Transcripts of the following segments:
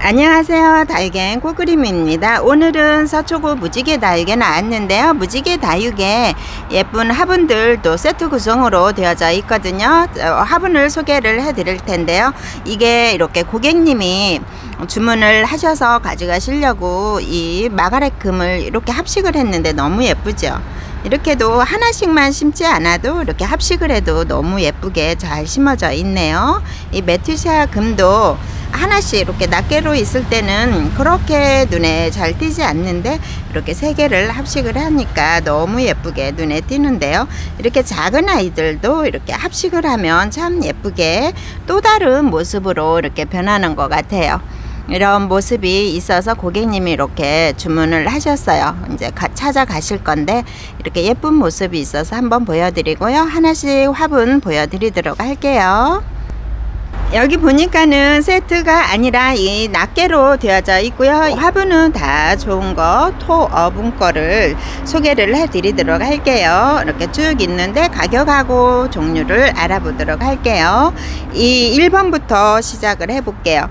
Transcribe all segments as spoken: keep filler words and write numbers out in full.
안녕하세요, 다육엔 꽃그림입니다. 오늘은 서초구 무지개 다육에 나왔는데요. 무지개 다육에 예쁜 화분들도 세트 구성으로 되어져 있거든요. 화분을 소개를 해 드릴 텐데요. 이게 이렇게 고객님이 주문을 하셔서 가져가시려고 이 마가렛 금을 이렇게 합식을 했는데 너무 예쁘죠. 이렇게도 하나씩만 심지 않아도 이렇게 합식을 해도 너무 예쁘게 잘 심어져 있네요. 이 메투시아 금도 하나씩 이렇게 낱개로 있을 때는 그렇게 눈에 잘 띄지 않는데 이렇게 세 개를 합식을 하니까 너무 예쁘게 눈에 띄는데요. 이렇게 작은 아이들도 이렇게 합식을 하면 참 예쁘게 또 다른 모습으로 이렇게 변하는 것 같아요. 이런 모습이 있어서 고객님이 이렇게 주문을 하셨어요. 이제 가, 찾아가실 건데 이렇게 예쁜 모습이 있어서 한번 보여드리고요. 하나씩 화분 보여드리도록 할게요. 여기 보니까는 세트가 아니라 이 낱개로 되어져 있고요. 화분은 다 좋은 거 토어분 거를 소개를 해 드리도록 할게요. 이렇게 쭉 있는데 가격하고 종류를 알아보도록 할게요. 이 일 번부터 시작을 해 볼게요.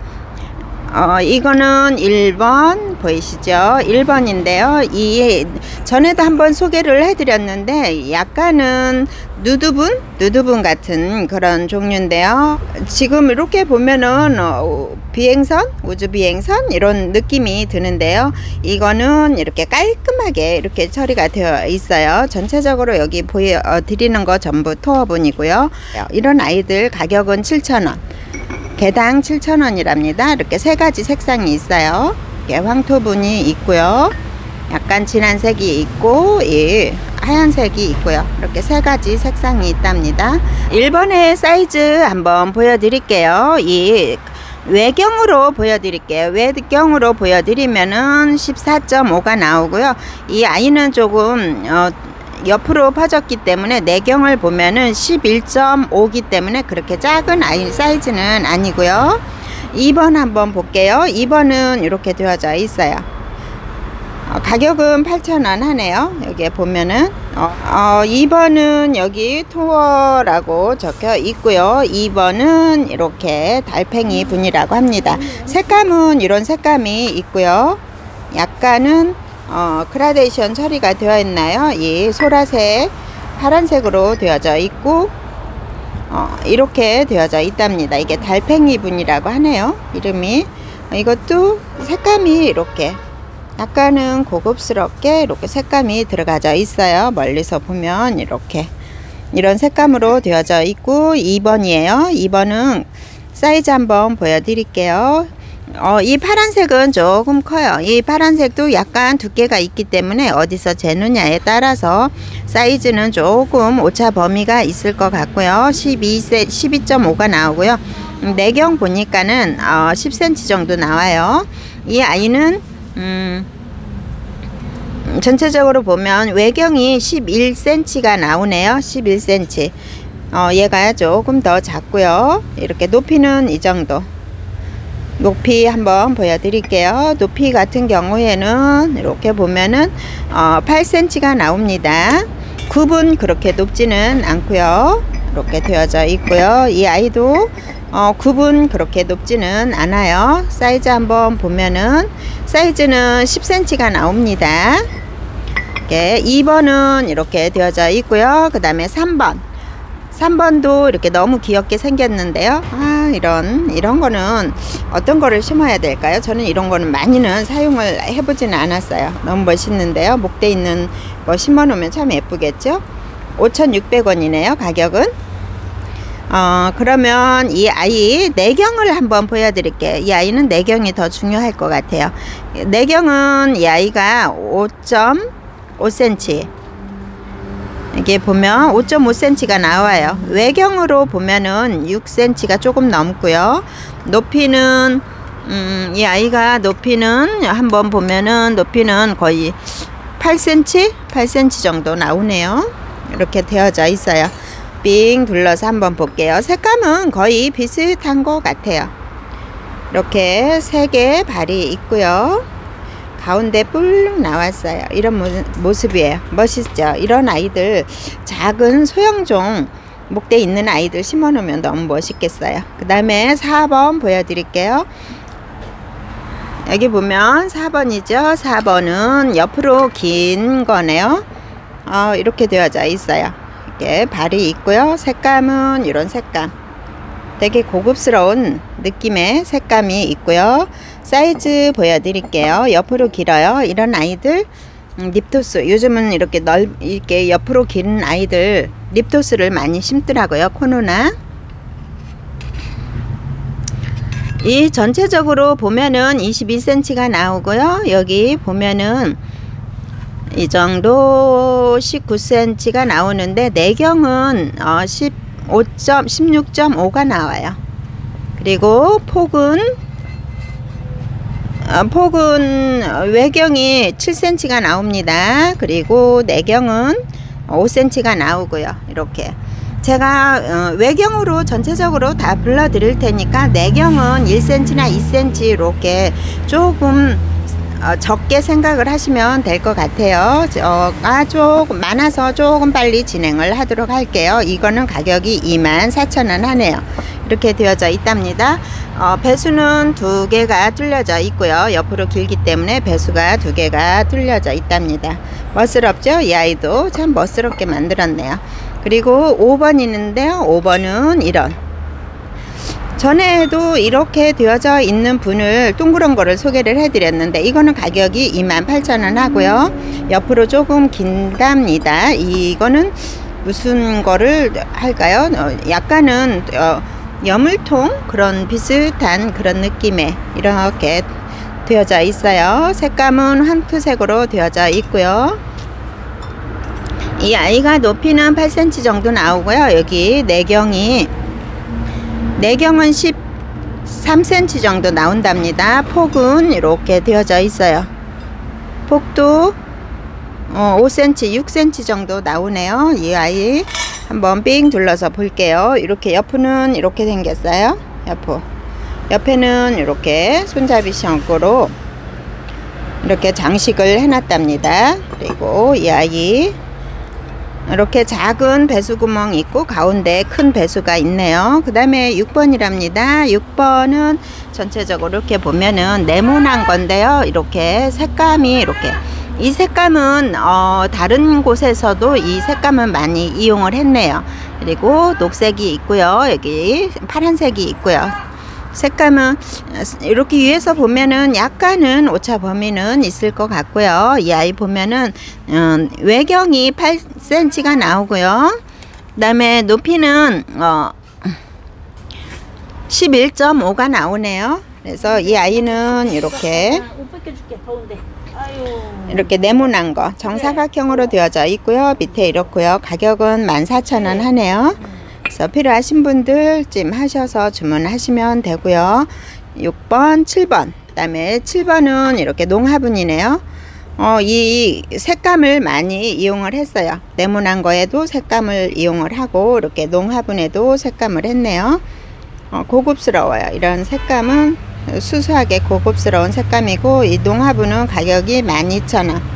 어, 이거는 일 번 보이시죠? 일 번인데요. 이 전에도 한번 소개를 해드렸는데 약간은 누드분? 누드분 같은 그런 종류인데요. 지금 이렇게 보면은 어, 비행선? 우주 비행선? 이런 느낌이 드는데요. 이거는 이렇게 깔끔하게 이렇게 처리가 되어 있어요. 전체적으로 여기 보여드리는 거 전부 토어분이고요. 이런 아이들 가격은 칠천 원. 개당 칠천 원이랍니다. 이렇게 세 가지 색상이 있어요. 이렇게 황토분이 있고요. 약간 진한 색이 있고, 예, 하얀색이 있고요. 이렇게 세 가지 색상이 있답니다. 일 번의 사이즈 한번 보여드릴게요. 이 외경으로 보여드릴게요. 외경으로 보여드리면은 십사 점 오가 나오고요. 이 아이는 조금 어, 옆으로 퍼졌기 때문에 내경을 보면은 십일 점 오기 때문에 그렇게 작은 아이 사이즈는 아니고요. 이 번 한번 볼게요. 이 번은 이렇게 되어져 있어요. 어, 가격은 팔천 원 하네요. 여기에 보면은 어, 어, 이 번은 여기 토어라고 적혀 있고요. 이 번은 이렇게 달팽이 분이라고 합니다. 색감은 이런 색감이 있고요. 약간은 어, 그라데이션 처리가 되어 있나요? 이 소라색, 파란색으로 되어져 있고 어, 이렇게 되어져 있답니다. 이게 달팽이 분이라고 하네요. 이름이. 이것도 색감이 이렇게 약간은 고급스럽게 이렇게 색감이 들어가져 있어요. 멀리서 보면 이렇게 이런 색감으로 되어져 있고 이 번이에요. 이 번은 사이즈 한번 보여드릴게요. 어, 이 파란색은 조금 커요. 이 파란색도 약간 두께가 있기 때문에 어디서 재느냐에 따라서 사이즈는 조금 오차 범위가 있을 것 같고요. 십이 점 오가 나오고요. 내경 보니까는 어, 십 센티미터 정도 나와요. 이 아이는 음, 전체적으로 보면 외경이 십일 센티미터가 나오네요. 십일 센티미터. 어, 얘가 조금 더 작고요. 이렇게 높이는 이 정도. 높이 한번 보여드릴게요. 높이 같은 경우에는 이렇게 보면은 어, 팔 센티미터가 나옵니다. 굽은 그렇게 높지는 않고요. 이렇게 되어져 있고요. 이 아이도 어, 굽은 그렇게 높지는 않아요. 사이즈 한번 보면은 사이즈는 십 센티미터가 나옵니다. 이렇게 이 번은 이렇게 되어져 있고요. 그 다음에 삼 번. 삼 번도 이렇게 너무 귀엽게 생겼는데요. 아, 이런 이런 거는 어떤 거를 심어야 될까요? 저는 이런 거는 많이는 사용을 해보지는 않았어요. 너무 멋있는데요. 목대 있는 거 심어 놓으면 참 예쁘겠죠? 오천육백 원이네요. 가격은. 어, 그러면 이 아이 내경을 한번 보여드릴게요. 이 아이는 내경이 더 중요할 것 같아요. 내경은 이 아이가 오 점 오 센티미터. 이게 보면 오 점 오 센티미터가 나와요. 외경으로 보면은 육 센티미터가 조금 넘고요. 높이는 음, 이 아이가 높이는 한번 보면은 높이는 거의 팔 센티미터, 팔 센티미터 정도 나오네요. 이렇게 되어져 있어요. 빙 둘러서 한번 볼게요. 색감은 거의 비슷한 것 같아요. 이렇게 세 개의 발이 있고요. 가운데 뿔룩 나왔어요. 이런 모습이에요. 멋있죠? 이런 아이들 작은 소형종 목대 있는 아이들 심어 놓으면 너무 멋있겠어요. 그 다음에 사 번 보여드릴게요. 여기 보면 사 번이죠. 사 번은 옆으로 긴 거네요. 어, 이렇게 되어져 있어요. 이렇게 발이 있고요. 색감은 이런 색감, 되게 고급스러운 느낌의 색감이 있고요. 사이즈 보여드릴게요. 옆으로 길어요. 이런 아이들 음, 립토스, 요즘은 이렇게 넓 이렇게 옆으로 긴 아이들 립토스를 많이 심더라고요. 코노나. 이 전체적으로 보면은 이십이 센티미터가 나오고요. 여기 보면은 이 정도 십구 센티미터가 나오는데 내경은 어, 십오 점 십육 점 오가 나와요. 그리고 폭은 어, 폭은 외경이 칠 센티미터가 나옵니다. 그리고 내경은 오 센티미터가 나오고요. 이렇게 제가 어, 외경으로 전체적으로 다 불러 드릴 테니까 내경은 일 센티미터나 이 센티미터 이렇게 조금 어, 적게 생각을 하시면 될 것 같아요. 어, 아, 조금 많아서 조금 빨리 진행을 하도록 할게요. 이거는 가격이 이만 사천 원 하네요. 이렇게 되어져 있답니다. 어, 배수는 두 개가 뚫려져 있고요. 옆으로 길기 때문에 배수가 두 개가 뚫려져 있답니다. 멋스럽죠? 이 아이도 참 멋스럽게 만들었네요. 그리고 오 번 있는데요. 오 번은 이런, 전에도 이렇게 되어져 있는 분을 둥그런 거를 소개를 해 드렸는데 이거는 가격이 이만 팔천 원 하고요. 옆으로 조금 긴답니다. 이거는 무슨 거를 할까요? 어, 약간은 어, 여물통 그런 비슷한 그런 느낌의 이렇게 되어져 있어요. 색감은 황토색으로 되어져 있고요. 이 아이가 높이는 팔 센티미터 정도 나오고요. 여기 내경이 내경은 십삼 센티미터 정도 나온답니다. 폭은 이렇게 되어져 있어요. 폭도 어, 오 센티미터, 육 센티미터 정도 나오네요. 이 아이 한번 삥 둘러서 볼게요. 이렇게 옆은 이렇게 생겼어요. 옆 옆에는 이렇게 손잡이 형태로 이렇게 장식을 해놨답니다. 그리고 이 아이 이렇게 작은 배수 구멍이 있고 가운데 큰 배수가 있네요. 그 다음에 육 번이랍니다. 육 번은 전체적으로 이렇게 보면은 네모난 건데요. 이렇게 색감이 이렇게, 이 색감은 어, 다른 곳에서도 이 색감은 많이 이용을 했네요. 그리고 녹색이 있고요. 여기 파란색이 있고요. 색감은 이렇게 위에서 보면은 약간은 오차 범위는 있을 것 같고요. 이 아이 보면은 음, 외경이 팔 센티미터가 나오고요. 그 다음에 높이는 어, 십일 점 오가 나오네요. 그래서 이 아이는 이렇게 이렇게 네모난 거 정사각형으로 되어져 있고요. 밑에 이렇고요. 가격은 만 사천 원 하네요. 그래서 필요하신 분들 쯤 하셔서 주문하시면 되고요. 육 번, 칠 번, 그 다음에 칠 번은 이렇게 농화분이네요. 어, 이 색감을 많이 이용을 했어요. 네모난 거에도 색감을 이용을 하고 이렇게 농화분에도 색감을 했네요. 어, 고급스러워요. 이런 색감은 수수하게 고급스러운 색감이고, 이 농화분은 가격이 만 이천 원.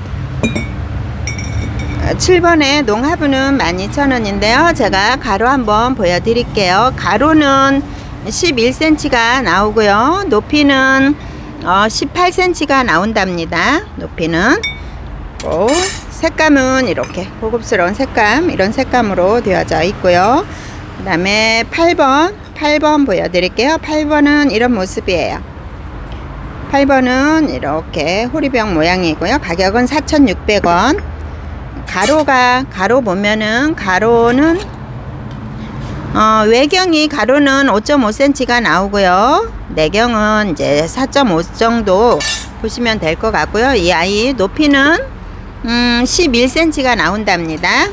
칠 번에 농화분은 만 이천 원인데요. 제가 가로 한번 보여드릴게요. 가로는 십일 센티미터가 나오고요. 높이는 어, 십팔 센티미터가 나온답니다. 높이는. 오, 색감은 이렇게 고급스러운 색감, 이런 색감으로 되어져 있고요. 그 다음에 팔 번, 팔 번 보여드릴게요. 팔 번은 이런 모습이에요. 팔 번은 이렇게 호리병 모양이고요. 가격은 사천육백 원. 가로가, 가로 보면은 가로는 어, 외경이 가로는 오 점 오 센티미터가 나오고요. 내경은 이제 사 점 오 정도 보시면 될 것 같고요. 이 아이 높이는 음, 십일 센티미터가 나온답니다.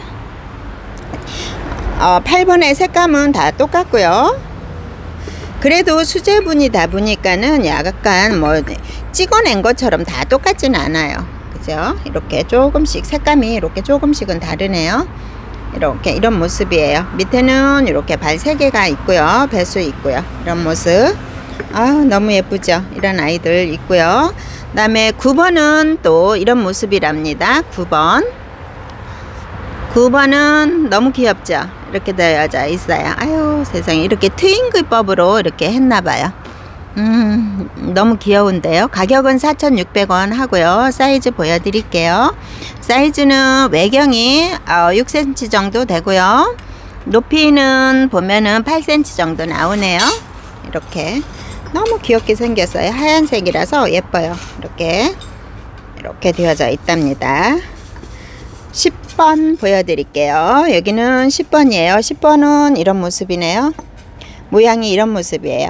어, 팔 번의 색감은 다 똑같고요. 그래도 수제분이다 보니까는 약간 뭐 찍어낸 것처럼 다 똑같지는 않아요. 그죠? 이렇게 조금씩 색감이 이렇게 조금씩은 다르네요. 이렇게 이런 모습이에요. 밑에는 이렇게 발 세 개가 있고요. 배수 있고요. 이런 모습. 아, 너무 예쁘죠? 이런 아이들 있고요. 그 다음에 구 번은 또 이런 모습이랍니다. 구 번. 구 번은 너무 귀엽죠? 이렇게 되어져 있어요. 아유, 세상에. 이렇게 트윙글법으로 이렇게 했나봐요. 음, 너무 귀여운데요. 가격은 사천육백 원 하고요. 사이즈 보여드릴게요. 사이즈는 외경이 육 센티미터 정도 되고요. 높이는 보면은 팔 센티미터 정도 나오네요. 이렇게 너무 귀엽게 생겼어요. 하얀색이라서 예뻐요. 이렇게 이렇게 되어져 있답니다. 십 번 보여드릴게요. 여기는 십 번이에요. 십 번은 이런 모습이네요. 모양이 이런 모습이에요.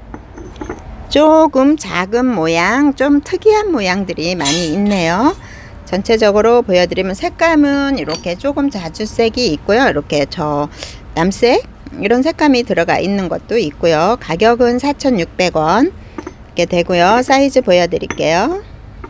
조금 작은 모양, 좀 특이한 모양들이 많이 있네요. 전체적으로 보여드리면 색감은 이렇게 조금 자주색이 있고요. 이렇게 저 남색 이런 색감이 들어가 있는 것도 있고요. 가격은 사천육백 원 이렇게 되고요. 사이즈 보여드릴게요.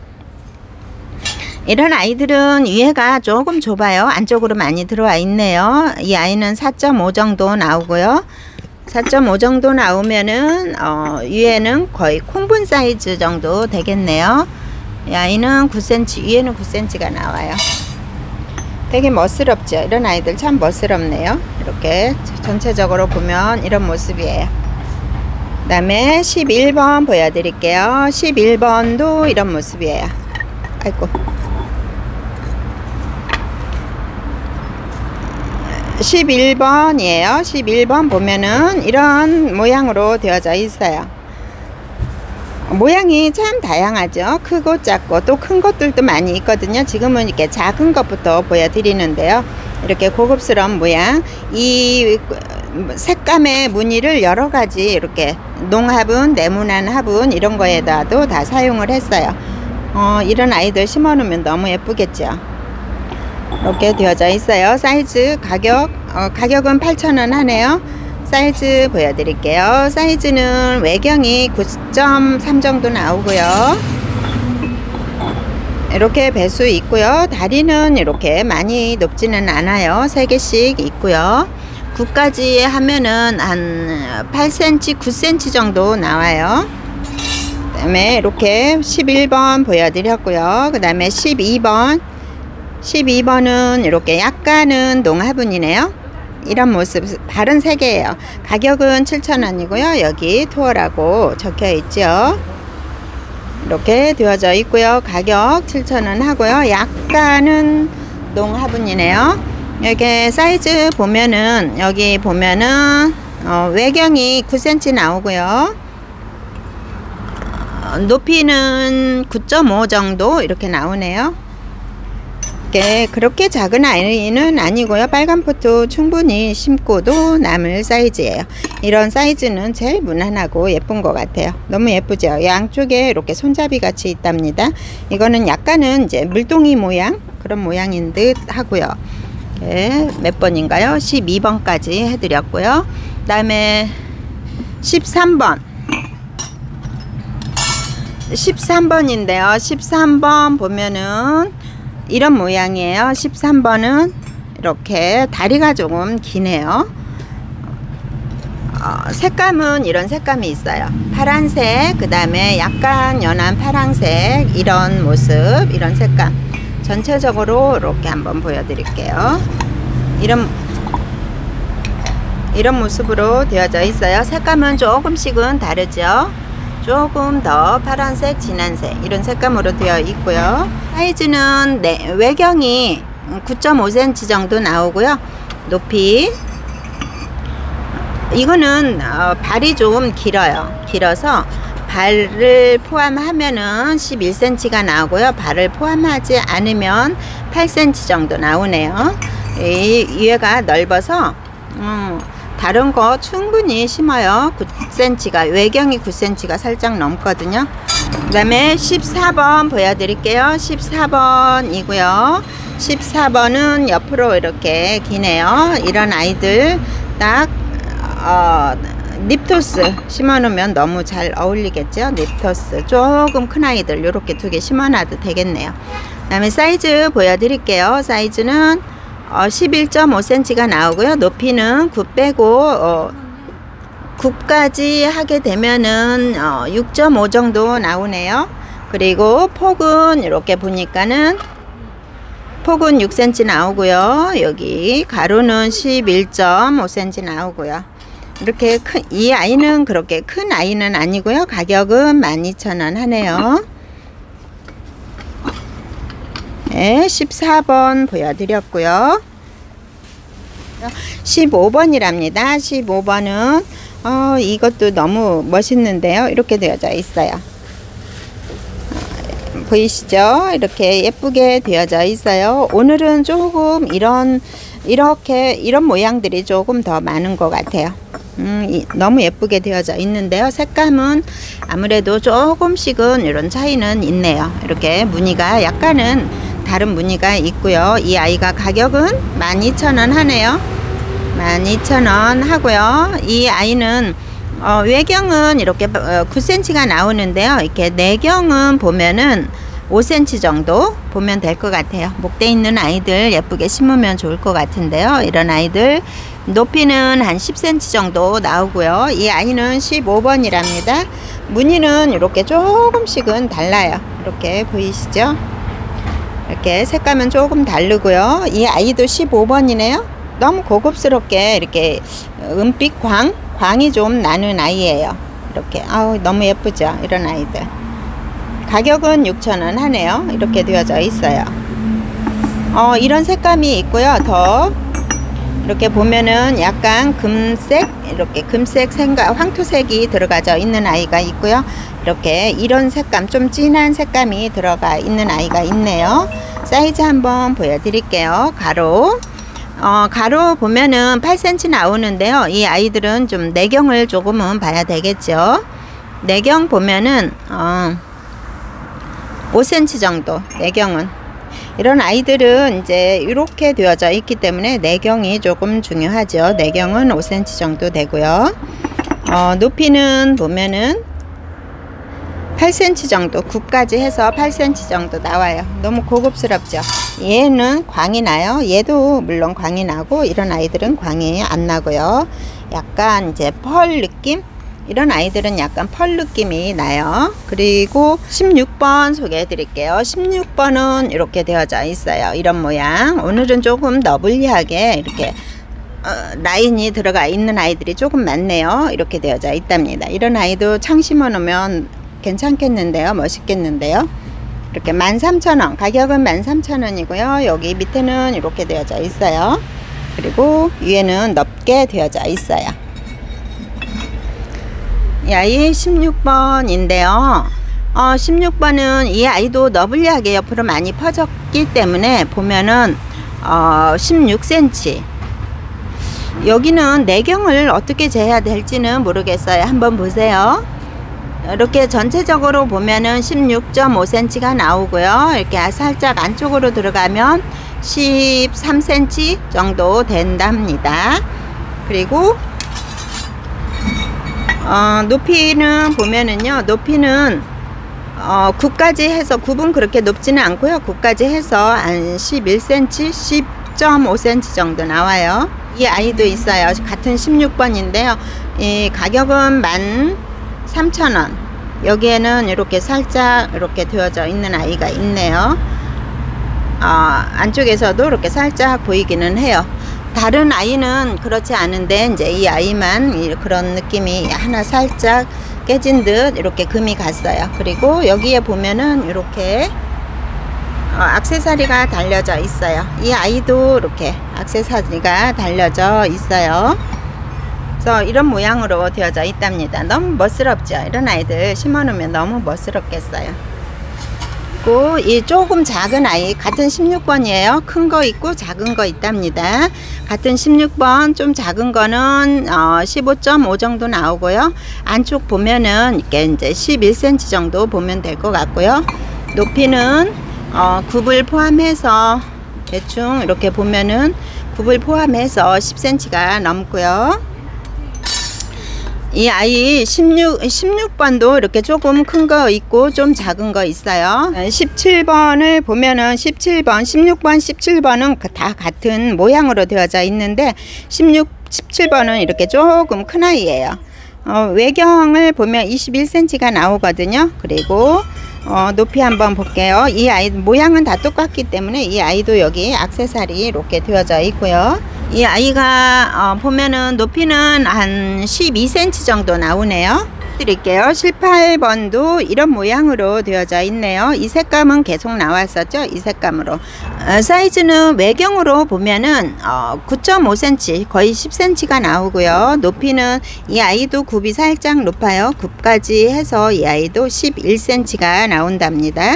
이런 아이들은 위에가 조금 좁아요. 안쪽으로 많이 들어와 있네요. 이 아이는 사 점 오 정도 나오고요. 사 점 오 정도 나오면은 어, 위에는 거의 콩분 사이즈 정도 되겠네요. 이 아이는 구 센티미터, 위에는 구 센티미터가 나와요. 되게 멋스럽죠. 이런 아이들 참 멋스럽네요. 이렇게 전체적으로 보면 이런 모습이에요. 그 다음에 십일 번 보여드릴게요. 십일 번도 이런 모습이에요. 아이고. 십일 번이에요. 십일 번 보면은 이런 모양으로 되어져 있어요. 모양이 참 다양하죠. 크고 작고 또 큰 것들도 많이 있거든요. 지금은 이렇게 작은 것부터 보여드리는데요. 이렇게 고급스러운 모양, 이 색감의 무늬를 여러 가지 이렇게 농화분, 네모난 화분 이런 거에다도 다 사용을 했어요. 어, 이런 아이들 심어 놓으면 너무 예쁘겠죠. 이렇게 되어져 있어요. 사이즈 가격 어, 가격은 팔천 원 하네요. 사이즈 보여드릴게요. 사이즈는 외경이 구 점 삼 정도 나오고요. 이렇게 배수 있고요. 다리는 이렇게 많이 높지는 않아요. 세 개씩 있고요. 구까지 하면은 한 팔 센티미터, 구 센티미터 정도 나와요. 그 다음에 이렇게 십일 번 보여드렸고요. 그 다음에 십이 번 십이 번은 이렇게 약간은 농화분이네요. 이런 모습, 발은 세 개예요. 가격은 칠천 원이고요. 여기 투어라고 적혀 있죠. 이렇게 되어져 있고요. 가격 칠천 원 하고요. 약간은 농화분이네요. 여기 사이즈 보면은 여기 보면은 어, 외경이 구 센티미터 나오고요. 어, 높이는 구 점 오 정도 이렇게 나오네요. 이렇게 그렇게 작은 아이는 아니고요. 빨간 포트 충분히 심고도 남을 사이즈예요. 이런 사이즈는 제일 무난하고 예쁜 것 같아요. 너무 예쁘죠. 양쪽에 이렇게 손잡이 같이 있답니다. 이거는 약간은 이제 물동이 모양 그런 모양인 듯 하고요. 몇 번인가요? 십이 번까지 해드렸고요. 그 다음에 십삼 번 십삼 번인데요. 십삼 번 보면은 이런 모양이에요. 십삼 번은 이렇게 다리가 조금 기네요. 어, 색감은 이런 색감이 있어요. 파란색, 그 다음에 약간 연한 파란색 이런 모습, 이런 색감. 전체적으로 이렇게 한번 보여드릴게요. 이런 이런 모습으로 되어져 있어요. 색감은 조금씩은 다르죠. 조금 더 파란색, 진한색 이런 색감으로 되어 있고요. 사이즈는 네, 외경이 구 점 오 센티미터 정도 나오고요. 높이 이거는 어, 발이 좀 길어요. 길어서 발을 포함하면은 십일 센티미터가 나오고요. 발을 포함하지 않으면 팔 센티미터 정도 나오네요. 이 위에가 넓어서 음, 다른 거 충분히 심어요. 구 센티미터가 외경이 구 센티미터가 살짝 넘거든요. 그 다음에 십사 번 보여드릴게요. 십사 번이고요. 십사 번은 옆으로 이렇게 기네요. 이런 아이들 딱 어, 립토스 심어 놓으면 너무 잘 어울리겠죠. 립토스 조금 큰 아이들 이렇게 두 개 심어 놔도 되겠네요. 그 다음에 사이즈 보여드릴게요. 사이즈는 어, 십일 점 오 센티미터가 나오고요. 높이는 구 빼고 어, 구까지 하게 되면은 어, 육 점 오 정도 나오네요. 그리고 폭은 이렇게 보니까는 폭은 육 센티미터 나오고요. 여기 가로는 십일 점 오 센티미터 나오고요. 이렇게 큰, 이 아이는 그렇게 큰 아이는 아니고요. 가격은 만 이천 원 하네요. 네, 십사 번 보여드렸고요. 십오 번이랍니다. 십오 번은 어, 이것도 너무 멋있는데요. 이렇게 되어져 있어요. 보이시죠? 이렇게 예쁘게 되어져 있어요. 오늘은 조금 이런 이렇게 이런 모양들이 조금 더 많은 것 같아요. 음, 이, 너무 예쁘게 되어져 있는데요. 색감은 아무래도 조금씩은 이런 차이는 있네요. 이렇게 무늬가 약간은 다른 무늬가 있고요. 이 아이가 가격은 만 이천 원 하네요. 만 이천 원 하고요. 이 아이는 어, 외경은 이렇게 구 센티미터가 나오는데요. 이렇게 내경은 보면은 오 센티미터 정도 보면 될 것 같아요. 목대 있는 아이들 예쁘게 심으면 좋을 것 같은데요. 이런 아이들 높이는 한 십 센티미터 정도 나오고요. 이 아이는 십오 번이랍니다. 무늬는 이렇게 조금씩은 달라요. 이렇게 보이시죠? 이렇게 색감은 조금 다르고요. 이 아이도 십오 번이네요. 너무 고급스럽게 이렇게 은빛 광, 광이 좀 나는 아이예요. 이렇게 아우 너무 예쁘죠? 이런 아이들. 가격은 육천 원 하네요. 이렇게 되어져 있어요. 어, 이런 색감이 있고요. 더 이렇게 보면은 약간 금색, 이렇게 금색 생각, 황토색이 들어가져 있는 아이가 있고요. 이렇게 이런 색감, 좀 진한 색감이 들어가 있는 아이가 있네요. 사이즈 한번 보여드릴게요. 가로. 어, 가로 보면은 팔 센티미터 나오는데요. 이 아이들은 좀 내경을 조금은 봐야 되겠죠. 내경 보면은 어, 오 센티미터 정도 내경은. 이런 아이들은 이제 이렇게 되어져 있기 때문에 내경이 조금 중요하죠. 내경은 오 센티미터 정도 되고요. 어, 높이는 보면은 팔 센티미터 정도, 구까지 해서 팔 센티미터 정도 나와요. 너무 고급스럽죠. 얘는 광이 나요. 얘도 물론 광이 나고, 이런 아이들은 광이 안 나고요. 약간 이제 펄 느낌? 이런 아이들은 약간 펄 느낌이 나요. 그리고 십육 번 소개해 드릴게요. 십육 번은 이렇게 되어져 있어요. 이런 모양. 오늘은 조금 너블리하게 이렇게 어, 라인이 들어가 있는 아이들이 조금 많네요. 이렇게 되어져 있답니다. 이런 아이도 창 심어 놓으면 괜찮겠는데요. 멋있겠는데요. 이렇게 만 삼천 원, 가격은 만 삼천 원이고요. 여기 밑에는 이렇게 되어져 있어요. 그리고 위에는 넓게 되어져 있어요. 이 아이 십육 번인데요. 어, 십육 번은 이 아이도 너블리하게 옆으로 많이 퍼졌기 때문에 보면은 어, 십육 센티미터. 여기는 내경을 어떻게 재야 될지는 모르겠어요. 한번 보세요. 이렇게 전체적으로 보면은 십육 점 오 센티미터가 나오고요. 이렇게 살짝 안쪽으로 들어가면 십삼 센티미터 정도 된답니다. 그리고 어, 높이는 보면은요, 높이는 어, 구까지 해서 구분 그렇게 높지는 않고요. 구까지 해서 한 십일 센티미터, 십 점 오 센티미터 정도 나와요. 이 아이도 있어요. 같은 십육 번인데요. 이 가격은 만 삼천 원. 여기에는 이렇게 살짝 이렇게 되어져 있는 아이가 있네요. 어, 안쪽에서도 이렇게 살짝 보이기는 해요. 다른 아이는 그렇지 않은데 이제 이 아이만 그런 느낌이 하나 살짝 깨진 듯 이렇게 금이 갔어요. 그리고 여기에 보면은 이렇게 어, 액세서리가 달려져 있어요. 이 아이도 이렇게 액세서리가 달려져 있어요. 그래서 이런 모양으로 되어져 있답니다. 너무 멋스럽죠. 이런 아이들 심어 놓으면 너무 멋스럽겠어요. 그리고 이 조금 작은 아이, 같은 십육 번이에요. 큰 거 있고 작은 거 있답니다. 같은 십육 번 좀 작은 거는 어, 십오 점 오 정도 나오고요. 안쪽 보면은 이게 이제 십일 센티미터 정도 보면 될 것 같고요. 높이는 어, 굽을 포함해서 대충 이렇게 보면은 굽을 포함해서 십 센티미터가 넘고요. 이 아이 십육, 십육 번도 이렇게 조금 큰 거 있고 좀 작은 거 있어요. 십칠 번을 보면은 십칠 번, 십육 번, 십칠 번은 다 같은 모양으로 되어져 있는데 십육, 십칠 번은 이렇게 조금 큰 아이예요. 어, 외경을 보면 이십일 센티미터가 나오거든요. 그리고 어, 높이 한번 볼게요. 이 아이 모양은 다 똑같기 때문에 이 아이도 여기 액세서리 이렇게 되어져 있고요. 이 아이가 어, 보면은 높이는 한 십이 센티미터 정도 나오네요. 드릴게요. 십팔 번도 이런 모양으로 되어져 있네요. 이 색감은 계속 나왔었죠. 이 색감으로. 어, 사이즈는 외경으로 보면은 어, 구 점 오 센티미터 거의 십 센티미터가 나오고요. 높이는 이 아이도 굽이 살짝 높아요. 굽까지 해서 이 아이도 십일 센티미터가 나온답니다.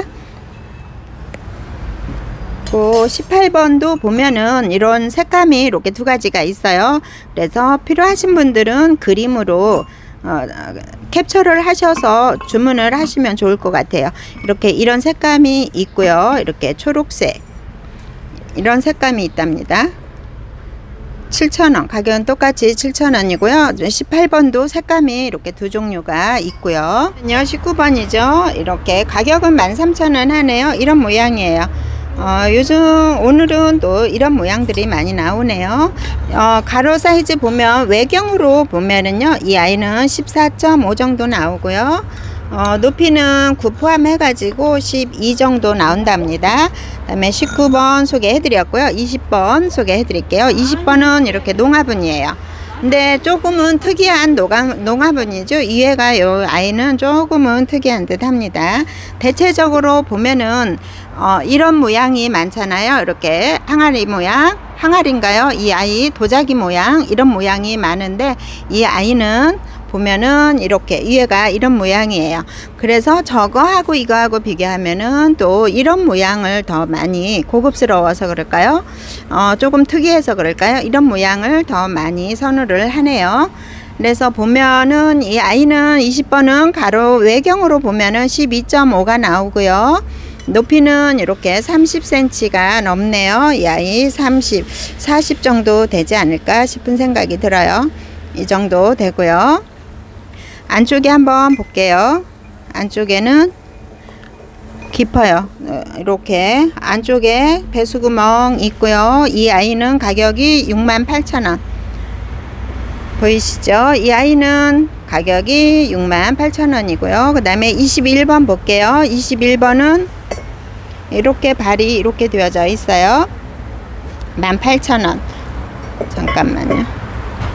십팔 번도 보면은 이런 색감이 이렇게 두 가지가 있어요. 그래서 필요하신 분들은 그림으로 어, 캡처를 하셔서 주문을 하시면 좋을 것 같아요. 이렇게 이런 색감이 있고요. 이렇게 초록색 이런 색감이 있답니다. 칠천 원, 가격은 똑같이 칠천 원이고요 십팔 번도 색감이 이렇게 두 종류가 있고요. 십구 번이죠 이렇게 가격은 만 삼천 원 하네요. 이런 모양이에요. 어, 요즘 오늘은 또 이런 모양들이 많이 나오네요. 어, 가로 사이즈 보면 외경으로 보면은요 이 아이는 십사 점 오 정도 나오고요. 어, 높이는 구 포함해 가지고 십이 정도 나온답니다. 그 다음에 십구 번 소개해 드렸고요. 이십 번 소개해 드릴게요. 이십 번은 이렇게 농화분이에요. 근데 조금은 특이한 농화, 농화분이죠. 이해가 요 아이는 조금은 특이한 듯 합니다. 대체적으로 보면은 어, 이런 모양이 많잖아요. 이렇게 항아리 모양, 항아리인가요? 이 아이 도자기 모양, 이런 모양이 많은데 이 아이는 보면은 이렇게 위에가 이런 모양이에요. 그래서 저거하고 이거하고 비교하면은 또 이런 모양을 더 많이 고급스러워서 그럴까요? 어, 조금 특이해서 그럴까요? 이런 모양을 더 많이 선호를 하네요. 그래서 보면은 이 아이는 이십 번은 가로 외경으로 보면은 십이 점 오가 나오고요. 높이는 이렇게 삼십 센티미터가 넘네요. 이 아이 삼십, 사십 정도 되지 않을까 싶은 생각이 들어요. 이 정도 되고요. 안쪽에 한번 볼게요. 안쪽에는 깊어요. 이렇게 안쪽에 배수구멍 있고요. 이 아이는 가격이 육만 팔천 원 보이시죠? 이 아이는 가격이 육만 팔천 원이고요. 그 다음에 이십일 번 볼게요. 이십일 번은 이렇게 발이 이렇게 되어져 있어요. 만 팔천 원. 잠깐만요.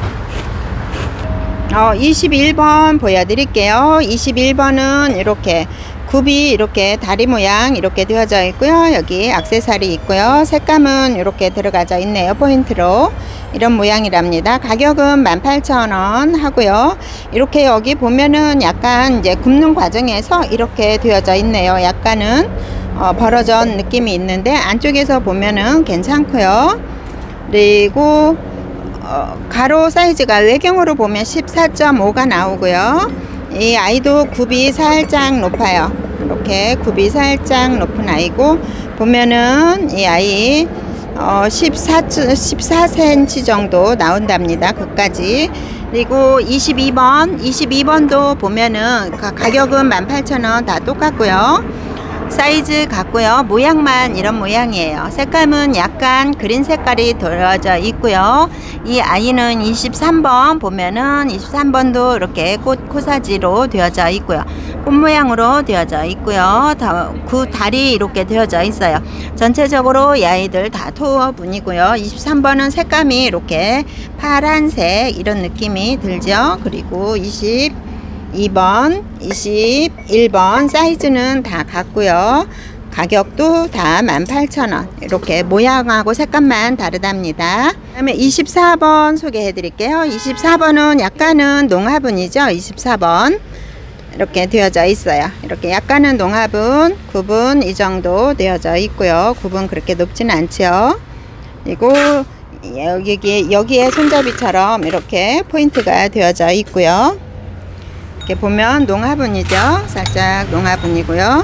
어, 이십일 번 보여드릴게요. 이십일 번은 이렇게 굽이 이렇게 다리 모양 이렇게 되어져 있고요. 여기 액세서리 있고요. 색감은 이렇게 들어가져 있네요. 포인트로 이런 모양이랍니다. 가격은 만 팔천 원 하고요. 이렇게 여기 보면은 약간 이제 굽는 과정에서 이렇게 되어져 있네요. 약간은 어, 벌어진 느낌이 있는데 안쪽에서 보면은 괜찮고요. 그리고 어, 가로 사이즈가 외경으로 보면 십사 점 오가 나오고요. 이 아이도 굽이 살짝 높아요. 이렇게 굽이 살짝 높은 아이고 보면은 이 아이 어, 십사, 십사 센티미터 정도 나온답니다. 그까지. 그리고 이십이 번 이십이 번도 보면은 가격은 만 팔천 원 다 똑같고요. 사이즈 같고요. 모양만 이런 모양이에요. 색감은 약간 그린 색깔이 들어져 있고요. 이 아이는 이십삼 번 보면은 이십삼 번도 이렇게 꽃 코사지로 되어져 있고요. 꽃 모양으로 되어져 있고요. 그 다리 이렇게 되어져 있어요. 전체적으로 이 아이들 다 토어분이고요. 이십삼 번은 색감이 이렇게 파란색 이런 느낌이 들죠. 그리고 이십이 번, 이십일 번 사이즈는 다 같고요. 가격도 다 만 팔천 원. 이렇게 모양하고 색감만 다르답니다. 그 다음에 이십사 번 소개해 드릴게요. 이십사 번은 약간은 농화분이죠. 이십사 번 이렇게 되어져 있어요. 이렇게 약간은 농화분, 굽은 이 정도 되어져 있고요. 굽은 그렇게 높지는 않죠. 그리고 여기, 여기에 손잡이처럼 이렇게 포인트가 되어져 있고요. 이렇게 보면 농화분이죠. 살짝 농화분이고요.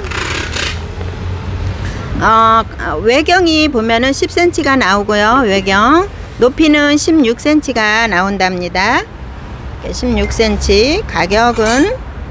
어, 외경이 보면은 십 센티미터가 나오고요. 외경 높이는 십육 센티미터가 나온답니다. 십육 센티미터. 가격은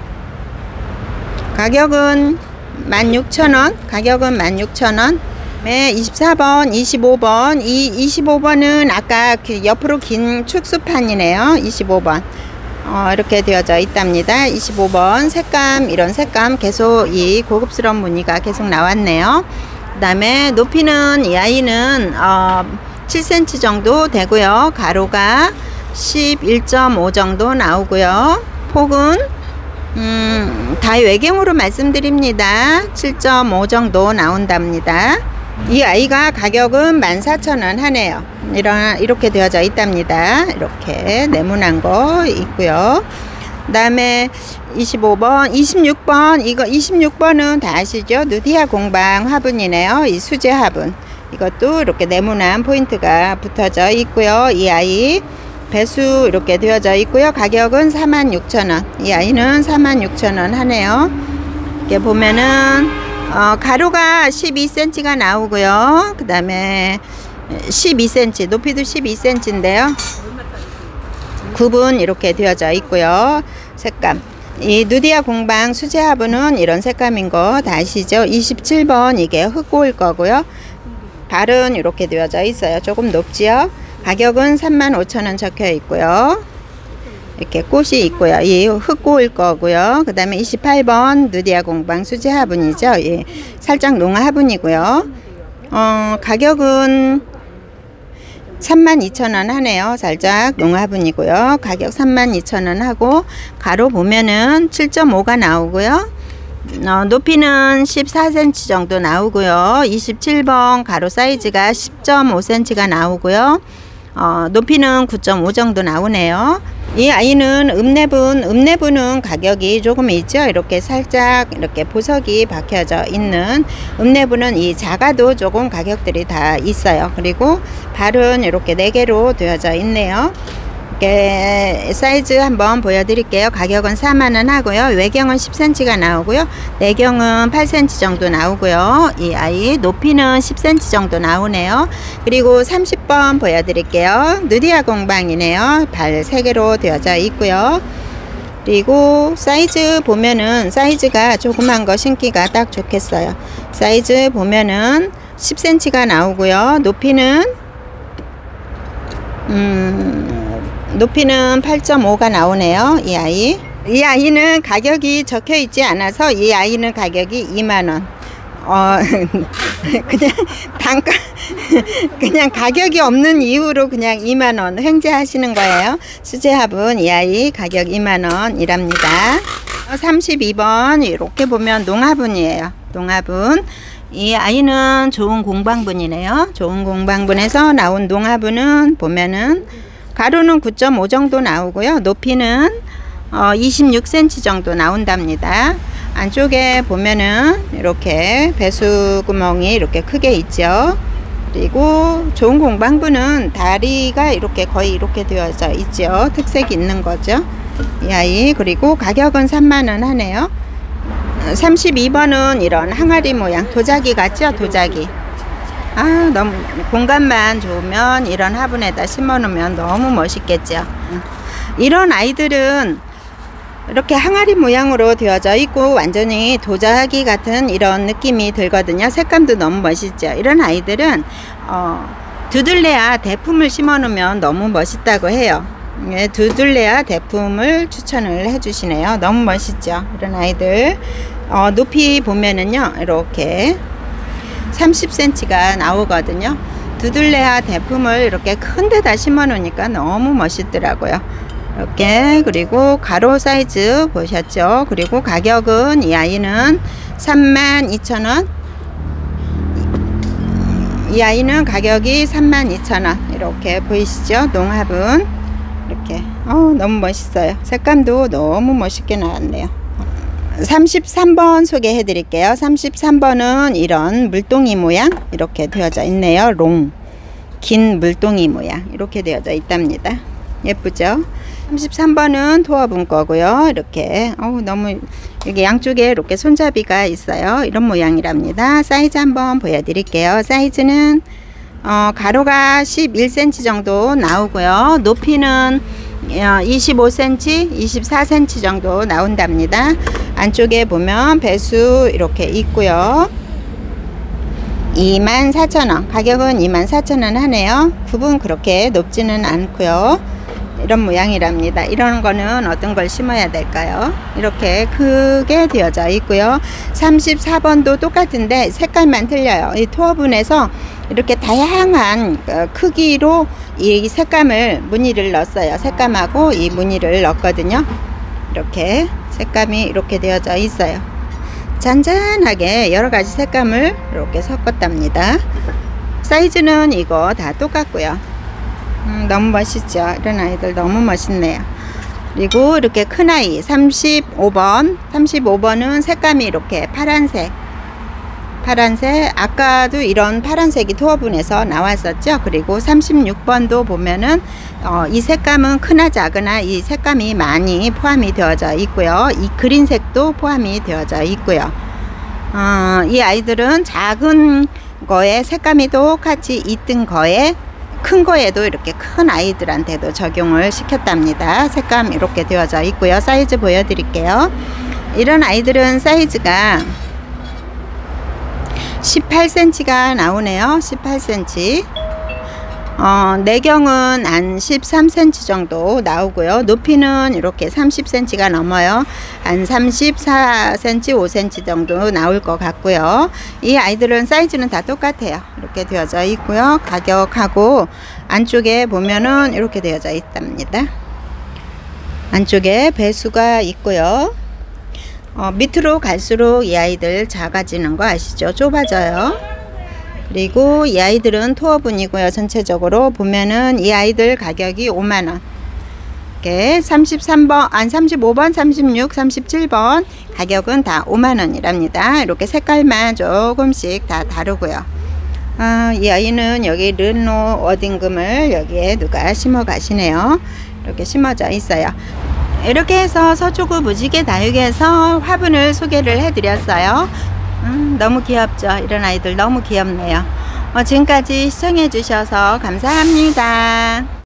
가격은 만 육천 원. 가격은 만 육천 원. 네, 이십사 번, 이십오 번. 이 이십오 번은 아까 그 옆으로 긴 축수판이네요. 이십오 번. 어, 이렇게 되어져 있답니다. 이십오 번 색감, 이런 색감 계속 이 고급스러운 무늬가 계속 나왔네요. 그 다음에 높이는 이 아이는 어, 십칠 센티미터 정도 되고요. 가로가 십일 점 오 정도 나오고요. 폭은 음, 다 외경으로 말씀드립니다. 칠 점 오 정도 나온답니다. 이 아이가 가격은 만 사천 원 하네요. 이런, 이렇게 되어져 있답니다. 이렇게 네모난 거 있고요. 그 다음에 이십오 번, 이십육 번, 이거 이십육 번은 다 아시죠? 누디아 공방 화분이네요. 이 수제 화분. 이것도 이렇게 네모난 포인트가 붙어져 있고요. 이 아이 배수 이렇게 되어져 있고요. 가격은 사만 육천 원. 이 아이는 사만 육천 원 하네요. 이렇게 보면은 어, 가로가 십이 센티미터가 나오고요. 그 다음에 십이 센티미터, 높이도 십이 센티미터인데요. 구분 이렇게 되어져 있고요. 색감. 이 누디아 공방 수제 화분은 이런 색감인 거 다 아시죠? 이십칠 번 이게 흑고일 거고요. 발은 이렇게 되어져 있어요. 조금 높지요? 가격은 삼만 오천 원 적혀 있고요. 이렇게 꽃이 있고요. 이 흑고일 거고요. 그 다음에 이십팔 번 누디아 공방 수제 화분이죠. 예, 살짝 농화 화분이고요. 어, 가격은 삼만 이천 원 하네요. 살짝 농화 화분이고요. 가격 삼만 이천 원 하고 가로 보면은 칠 점 오가 나오고요. 어, 높이는 십사 센티미터 정도 나오고요. 이십칠 번 가로 사이즈가 십 점 오 센티미터가 나오고요. 어, 높이는 구 점 오 정도 나오네요. 이 아이는 읍내분, 읍내분은 가격이 조금 있죠. 이렇게 살짝 이렇게 보석이 박혀져 있는 읍내분은 이 작아도 조금 가격들이 다 있어요. 그리고 발은 이렇게 네 개로 되어져 있네요. 이렇게 사이즈 한번 보여드릴게요. 가격은 사만 원 하고요. 외경은 십 센티미터가 나오고요. 내경은 팔 센티미터 정도 나오고요. 이 아이 높이는 십 센티미터 정도 나오네요. 그리고 삼십 번 보여드릴게요. 누디아 공방이네요. 발 세 개로 되어져 있고요. 그리고 사이즈 보면은 사이즈가 조그만 거 신기가 딱 좋겠어요. 사이즈 보면은 십 센티미터가 나오고요. 높이는 음... 높이는 팔 점 오가 나오네요. 이 아이. 이 아이는 가격이 적혀 있지 않아서 이 아이는 가격이 이만 원. 어, 그냥 단가, 그냥 가격이 없는 이유로 그냥 이만 원 횡재하시는 거예요. 수제 화분 이 아이 가격 이만 원이랍니다. 삼십이 번 이렇게 보면 농화분이에요. 농화분. 이 아이는 좋은 공방분이네요. 좋은 공방분에서 나온 농화분은 보면은 가로는 구 점 오 정도 나오고요. 높이는 어, 이십육 센티미터 정도 나온답니다. 안쪽에 보면은 이렇게 배수 구멍이 이렇게 크게 있죠. 그리고 좋은 공방분은 다리가 이렇게 거의 이렇게 되어져 있죠. 특색이 있는 거죠. 이 아이. 그리고 가격은 삼만 원 하네요. 삼십이 번은 이런 항아리 모양 도자기 같죠. 도자기. 아, 너무 공간만 좋으면 이런 화분에다 심어 놓으면 너무 멋있겠죠. 이런 아이들은 이렇게 항아리 모양으로 되어져 있고 완전히 도자기 같은 이런 느낌이 들거든요. 색감도 너무 멋있죠. 이런 아이들은 어, 두들레아 대품을 심어 놓으면 너무 멋있다고 해요. 예, 두들레아 대품을 추천을 해 주시네요. 너무 멋있죠. 이런 아이들. 어, 높이 보면은요 이렇게 삼십 센티미터가 나오거든요. 두들레아 대품을 이렇게 큰 데다 심어 놓으니까 너무 멋있더라고요. 이렇게. 그리고 가로 사이즈 보셨죠? 그리고 가격은 이 아이는 삼만 이천 원. 이 아이는 가격이 삼만 이천 원. 이렇게 보이시죠? 농화분. 이렇게. 어, 너무 멋있어요. 색감도 너무 멋있게 나왔네요. 삼십삼 번 소개해 드릴게요. 삼십삼 번은 이런 물동이 모양 이렇게 되어져 있네요. 롱. 긴 물동이 모양 이렇게 되어져 있답니다. 예쁘죠? 삼십삼 번은 토어분 거고요. 이렇게 어우, 너무 여기 양쪽에 이렇게 손잡이가 있어요. 이런 모양이랍니다. 사이즈 한번 보여드릴게요. 사이즈는 어, 가로가 십일 센티미터 정도 나오고요. 높이는 이십오 센티미터, 이십사 센티미터 정도 나온답니다. 안쪽에 보면 배수 이렇게 있고요. 이만 사천 원. 가격은 이만 사천 원 하네요. 굽은 그렇게 높지는 않고요. 이런 모양이랍니다. 이런 거는 어떤 걸 심어야 될까요? 이렇게 크게 되어져 있고요. 삼십사 번도 똑같은데 색깔만 틀려요. 이 토어분에서 이렇게 다양한 크기로 이 색감을 무늬를 넣었어요. 색감하고 이 무늬를 넣었거든요. 이렇게 색감이 이렇게 되어져 있어요. 잔잔하게 여러가지 색감을 이렇게 섞었답니다. 사이즈는 이거 다 똑같고요. 음, 너무 멋있죠. 이런 아이들 너무 멋있네요. 그리고 이렇게 큰 아이 삼십오 번 삼십오 번은 색감이 이렇게 파란색 파란색 아까도 이런 파란색이 투어분에서 나왔었죠. 그리고 삼십육 번도 보면은 어, 이 색감은 크나 작으나 이 색감이 많이 포함이 되어져 있고요. 이 그린색도 포함이 되어져 있고요. 어, 이 아이들은 작은 거에 색감이 똑같이 있던 거에 큰 거에도 이렇게 큰 아이들한테도 적용을 시켰답니다. 색감 이렇게 되어져 있고요. 사이즈 보여드릴게요. 이런 아이들은 사이즈가 십팔 센티미터가 나오네요. 십팔 센티미터. 어, 내경은 한 십삼 센티미터 정도 나오고요. 높이는 이렇게 삼십 센티미터가 넘어요. 한 삼십사 센티미터, 오 센티미터 정도 나올 것 같고요. 이 아이들은 사이즈는 다 똑같아요. 이렇게 되어져 있고요. 가격하고 안쪽에 보면은 이렇게 되어져 있답니다. 안쪽에 배수가 있고요. 어, 밑으로 갈수록 이 아이들 작아지는 거 아시죠? 좁아져요. 그리고 이 아이들은 투어분이고요. 전체적으로 보면은 이 아이들 가격이 오만 원. 이렇게 삼십삼 번, 안 삼십오 번, 삼십육, 삼십칠 번 가격은 다 오만 원이랍니다. 이렇게 색깔만 조금씩 다 다르고요. 어, 이 아이는 여기 르노 어딩금을 여기에 누가 심어 가시네요. 이렇게 심어져 있어요. 이렇게 해서 서초구 무지개 다육에서 화분을 소개를 해 드렸어요. 음, 너무 귀엽죠? 이런 아이들 너무 귀엽네요. 어, 지금까지 시청해 주셔서 감사합니다.